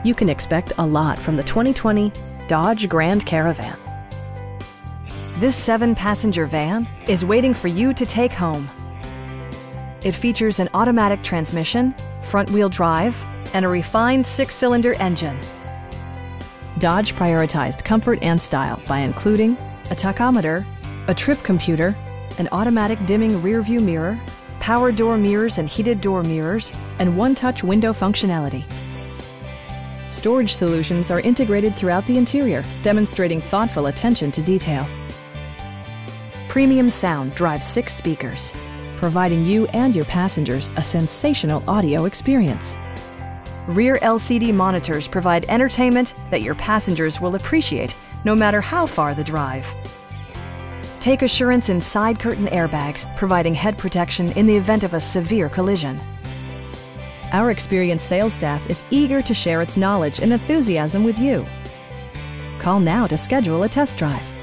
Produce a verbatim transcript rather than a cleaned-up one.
you can expect a lot from the twenty twenty Dodge Grand Caravan. This seven-passenger van is waiting for you to take home. It features an automatic transmission, front-wheel drive, and a refined six-cylinder engine. Dodge prioritized comfort and style by including a tachometer, a trip computer, an automatic dimming rear-view mirror, power door mirrors and heated door mirrors, and one-touch window functionality. Storage solutions are integrated throughout the interior, demonstrating thoughtful attention to detail. Premium sound drives six speakers, providing you and your passengers a sensational audio experience. Rear L C D monitors provide entertainment that your passengers will appreciate, no matter how far the drive. Take assurance in side curtain airbags, providing head protection in the event of a severe collision. Our experienced sales staff is eager to share its knowledge and enthusiasm with you. Call now to schedule a test drive.